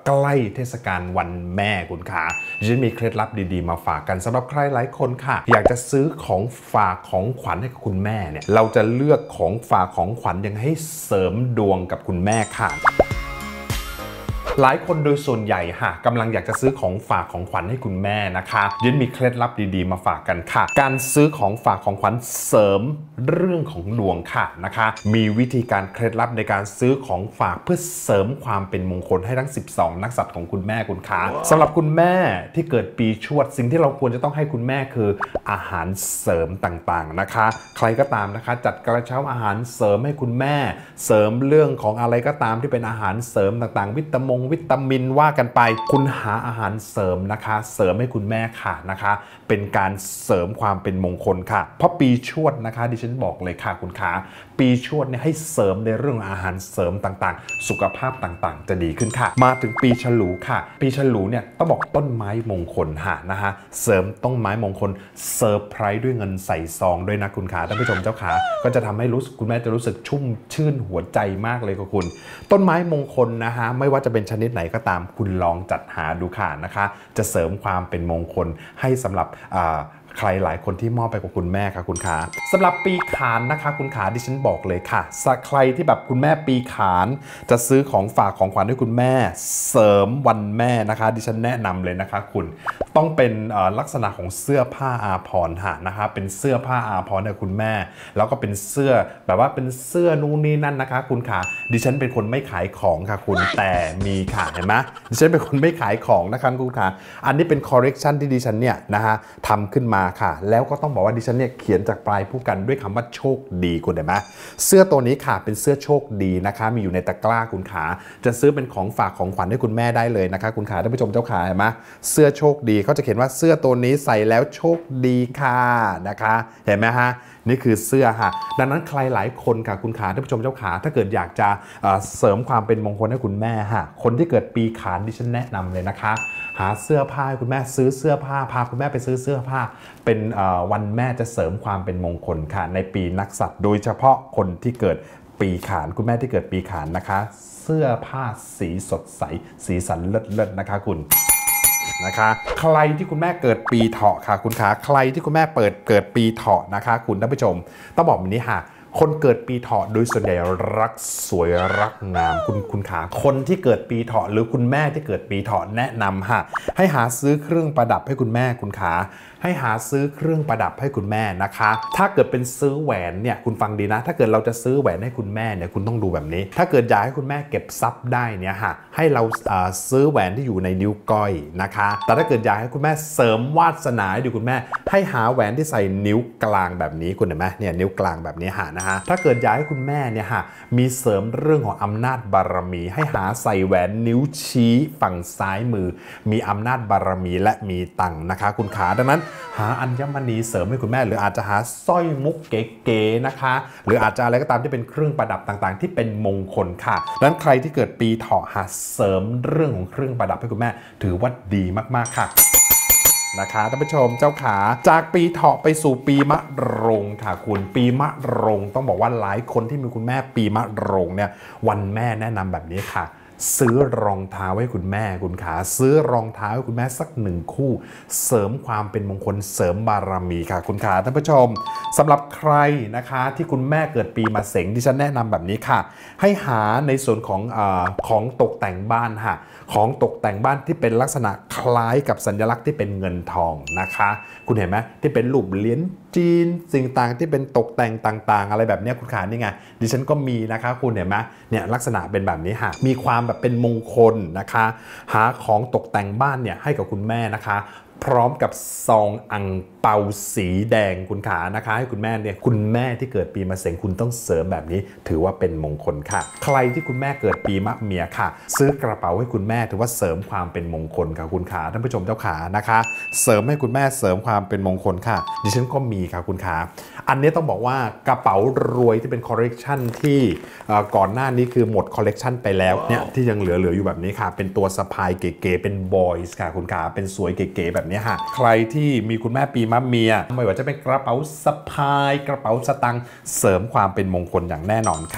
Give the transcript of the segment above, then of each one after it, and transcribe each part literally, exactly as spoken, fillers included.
ใกล้เทศกาลวันแม่คุณขาฉันมีเคล็ดลับดีๆมาฝากกันสำหรับใครหลายคนค่ะอยากจะซื้อของฝากของขวัญให้กับคุณแม่เนี่ยเราจะเลือกของฝากของขวัญยังให้เสริมดวงกับคุณแม่ค่ะหลายคนโดยส่วนใหญ่ค่ะกำลังอยากจะซื้อของฝากของขวัญให้คุณแม่นะคะยินมีเคล็ดลับดีๆมาฝากกันค่ะการซื้อของฝากของขวัญเสริมเรื่องของดวงค่ะนะคะมีวิธีการเคล็ดลับในการซื้อของฝากเพื่อเสริมความเป็นมงคลให้ทั้งสิบสองนักษัตริย์ของคุณแม่คุณคะสำหรับคุณแม่ที่เกิดปีชวดสิ่งที่เราควรจะต้องให้คุณแม่คืออาหารเสริมต่างๆนะคะใครก็ตามนะคะจัดกระเช้าอาหารเสริมให้คุณแม่เสริมเรื่องของอะไรก็ตามที่เป็นอาหารเสริมต่างๆวิตามงวิตามินว่ากันไปคุณหาอาหารเสริมนะคะเสริมให้คุณแม่ค่ะนะคะเป็นการเสริมความเป็นมงคลค่ะเพราะปีชวดนะคะดิฉันบอกเลยค่ะคุณขาปีชวดเนี่ยให้เสริมในเรื่องอาหารเสริมต่างๆสุขภาพต่างๆจะดีขึ้นค่ะมาถึงปีฉลูค่ะปีฉลูเนี่ยต้องบอกต้นไม้มงคลค่ะนะคะเสริมต้นไม้มงคลเซอร์ไพรส์ด้วยเงินใส่ซองด้วยนะคุณขาท่านผู้ชมเจ้าขาก็จะทำให้รู้สึกคุณแม่จะรู้สึกชุ่มชื่นหัวใจมากเลยกับคุณต้นไม้มงคลนะคะไม่ว่าจะเป็นชนิดไหนก็ตามคุณลองจัดหาดูค่ะนะคะจะเสริมความเป็นมงคลให้สำหรับใครหลายคนที่มอบไปกับคุณแม่ค่ะคุณขาสำหรับปีขานนะคะคุณขาดิฉันบอกเลยค่ะใครที่แบบคุณแม่ปีขานจะซื้อของฝากของขวัญให้คุณแม่เสริมวันแม่นะคะดิฉันแนะนำเลยนะคะคุณต้องเป็นลักษณะของเสื้อผ้าอาภรณ์ค่ะนะคะเป็นเสื้อผ้าอาภรณ์ให้คุณแม่แล้วก็เป็นเสื้อแบบว่าเป็นเสื้อนู่นนี่นั่นนะคะคุณขาดิฉันเป็นคนไม่ขายของค่ะคุณแต่มีค่ะเห็นไหมดิฉันเป็นคนไม่ขายของนะคะคุณขาอันนี้เป็นคอลเลกชันที่ดิฉันเนี่ยนะคะทำขึ้นมาค่ะแล้วก็ต้องบอกว่าดิฉันเนี่ยเขียนจากปลายผู้กันด้วยคำว่าโชคดีคุณเห็นไหมเสื้อตัวนี้ค่ะเป็นเสื้อโชคดีนะคะมีอยู่ในตะกร้าคุณขาจะซื้อเป็นของฝากของขวัญให้คุณแม่ได้เลยนะคะคุณขาท่านผู้ชมเจ้าขาเห็นไหมเสื้อโชคดีเขาจะเขียนว่าเสื้อตัวนี้ใส่แล้วโชคดีค่ะนะคะเห็นไหมฮะนี่คือเสื้อค่ะดังนั้นใครหลายคนค่ะคุณขาท่านผู้ชมเจ้าขาถ้าเกิดอยากจะเสริมความเป็นมงคลให้คุณแม่ค่ะคนที่เกิดปีขานดิฉันแนะนำเลยนะคะหาเสื้อผ้าให้คุณแม่ซื้อเสื้อผ้าพาคุณแม่ไปซื้อเสื้อผ้าเป็นวันแม่จะเสริมความเป็นมงคลค่ะในปีนักษัตริย์โดยเฉพาะคนที่เกิดปีขานคุณแม่ที่เกิดปีขานนะคะเสื้อผ้าสีสดใสสีสันเลิศๆนะคะคุณนะคะใครที่คุณแม่เกิดปีเถาะค่ะคุณขาใครที่คุณแม่เปิดเกิดปีเถาะนะคะคุณท่านผู้ชมต้องบอกแบบนี้ค่ะคนเกิดปีเถาะโดยส่วนใหญ่รักสวยรักงามคุณคุณขาคนที่เกิดปีเถาะหรือคุณแม่ที่เกิดปีเถาะแนะนำค่ะให้หาซื้อเครื่องประดับให้คุณแม่คุณขาให้หาซื้อเครื่องประดับให้คุณแม่นะคะถ้าเกิดเป็นซื้อแหวนเนี่ยคุณฟังดีนะถ้าเกิดเราจะซื้อแหวนให้คุณแม่เนี่ยคุณต้องดูแบบนี้ถ้าเกิดอยากให้คุณแม่เก็บทรัพย์ได้เนี่ยค่ะให้เราซื้อแหวนที่อยู่ในนิ้วก้อยนะคะแต่ถ้าเกิดอยากให้คุณแม่เสริมวาสนาให้คุณแม่ให้หาแหวนที่ใส่นิ้วกลางแบบนี้คุณเห็นไหมเนี่ยนิ้วกลางแบบนี้หานะฮะถ้าเกิดอยากให้คุณแม่เนี่ยค่ะมีเสริมเรื่องของอำนาจบารมีให้หาใส่แหวนนิ้วชี้ฝั่งซ้ายมือมีอำนาจบารมีและมีตังนะคะคุณขาดังนั้นหาอัญมณีเสริมให้คุณแม่หรืออาจจะหาสร้อยมุกเก๋ๆนะคะหรืออาจจะอะไรก็ตามที่เป็นเครื่องประดับต่างๆที่เป็นมงคลค่ะดังนั้นใครที่เกิดปีเถาะหาเสริมเรื่องของเครื่องประดับให้คุณแม่ถือว่าดีมากๆค่ะนะคะท่านผู้ชมเจ้าขาจากปีเถาะไปสู่ปีมะโรงค่ะคุณปีมะโรงต้องบอกว่าหลายคนที่มีคุณแม่ปีมะโรงเนี่ยวันแม่แนะนำแบบนี้ค่ะซื้อรองเท้าให้คุณแม่คุณขาซื้อรองเท้าให้คุณแม่สักหนึ่งคู่เสริมความเป็นมงคลเสริมบารมีค่ะคุณขาท่านผู้ชมสำหรับใครนะคะที่คุณแม่เกิดปีมะเสงดิฉันแนะนำแบบนี้ค่ะให้หาในส่วนของเอ่อของตกแต่งบ้านค่ะของตกแต่งบ้านที่เป็นลักษณะคล้ายกับสัญลักษณ์ที่เป็นเงินทองนะคะคุณเห็นไหมที่เป็นรูปเหรียญจีนสิ่งต่างที่เป็นตกแต่งต่างๆอะไรแบบนี้คุณขานี่ไงดิฉันก็มีนะคะคุณเห็นไหมเนี่ยลักษณะเป็นแบบนี้ค่ะมีความแบบเป็นมงคลนะคะหาของตกแต่งบ้านเนี่ยให้กับคุณแม่นะคะพร้อมกับซองอังเปาสีแดงคุณขานะคะให้คุณแม่เนี่ยคุณแม่ที่เกิดปีมะเสงคุณต้องเสริมแบบนี้ถือว่าเป็นมงคลค่ะใครที่คุณแม่เกิดปีมะเมียค่ะซื้อกระเป๋าให้คุณแม่ถือว่าเสริมความเป็นมงคลค่ะคุณขาท่านผู้ชมเจ้าขานะคะเสริมให้คุณแม่เสริมความเป็นมงคลค่ะดิฉันก็มีค่ะคุณขาอันนี้ต้องบอกว่ากระเป๋ารวยที่เป็นคอลเลกชันที่ก่อนหน้านี้คือหมดคอลเลกชันไปแล้วเนี่ยที่ยังเหลือๆอยู่แบบนี้ค่ะเป็นตัวสะพายเก๋ๆเป็นบอยส์ค่ะคุณขาเป็นสวยเก๋ๆแบบนี้ค่ะใครที่มีคุณแม่ปีมะเมียไม่ว่าจะเป็นกระเป๋าสะพายกระเป๋าสตางค์เสริมความเป็นมงคลอย่างแน่นอนค่ะ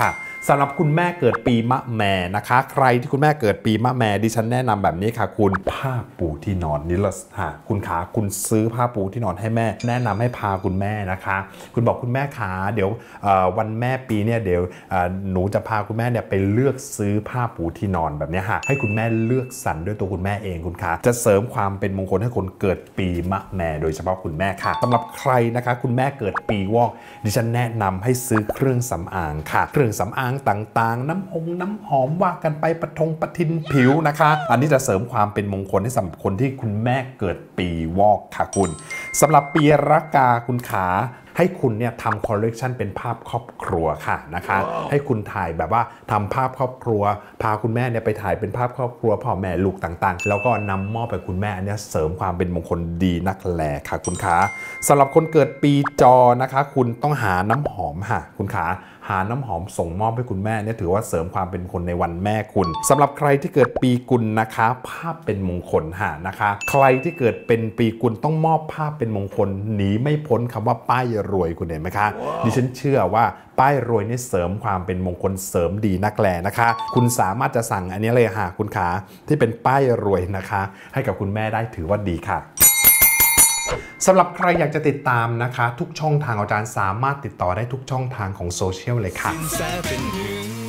สำหรับคุณแม่เกิดปีมะแม่นะคะใครที่คุณแม่เกิดปีมะแม่ดิฉันแนะนำแบบนี้ค่ะคุณผ้าปูที่นอนนี่ละค่ะคุณขาคุณซื้อผ้าปูที่นอนให้แม่แนะนำให้พาคุณแม่นะคะคุณบอกคุณแม่ขาเดี๋ยววันแม่ปีเนี่ยเดี๋ยวหนูจะพาคุณแม่เนี่ยไปเลือกซื้อผ้าปูที่นอนแบบนี้ค่ะให้คุณแม่เลือกสรรด้วยตัวคุณแม่เองคุณขาจะเสริมความเป็นมงคลให้คนเกิดปีมะแม่โดยเฉพาะคุณแม่ค่ะสำหรับใครนะคะคุณแม่เกิดปีวอกดิฉันแนะนำให้ซื้อเครื่องสำอางค่ะเครื่องสำอางต่างๆน้ำองน้ำหอมว่ากันไปประทงประทินผิวนะคะอันนี้จะเสริมความเป็นมงคลให้สำหรับคนที่คุณแม่เกิดปีวอกค่ะคุณสำหรับปีรากาคุณขาให้คุณเนี่ยทำคอลเลกชันเป็นภาพครอบครัวค่ะนะคะ wow. ให้คุณถ่ายแบบว่าทำภาพครอบครัวพาคุณแม่เนี่ยไปถ่ายเป็นภาพครอบครัวพ่อแม่ลูกต่างๆแล้วก็นำมอบไปคุณแม่อันนี้เสริมความเป็นมงคลดีนักแลค่ะคุณขาสำหรับคนเกิดปีจอนะคะคุณต้องหาน้ำหอมค่ะคุณขาหาน้ำหอมส่งมอบให้คุณแม่เนี่ยถือว่าเสริมความเป็นคนในวันแม่คุณสำหรับใครที่เกิดปีกุลนะคะภาพเป็นมงคลหานะคะใครที่เกิดเป็นปีกุลต้องมอบภาพเป็นมงคลหนีไม่พ้นคำว่าป้ายรวยคุณเห็นไหมคะ wow. ดิฉันเชื่อว่าป้ายรวยนี่เสริมความเป็นมงคลเสริมดีนักแลนะคะคุณสามารถจะสั่งอันนี้เลยค่ะคุณขาที่เป็นป้ายรวยนะคะให้กับคุณแม่ได้ถือว่าดีค่ะสำหรับใครอยากจะติดตามนะคะทุกช่องทางอาจารย์สามารถติดต่อได้ทุกช่องทางของโซเชียลเลยค่ะ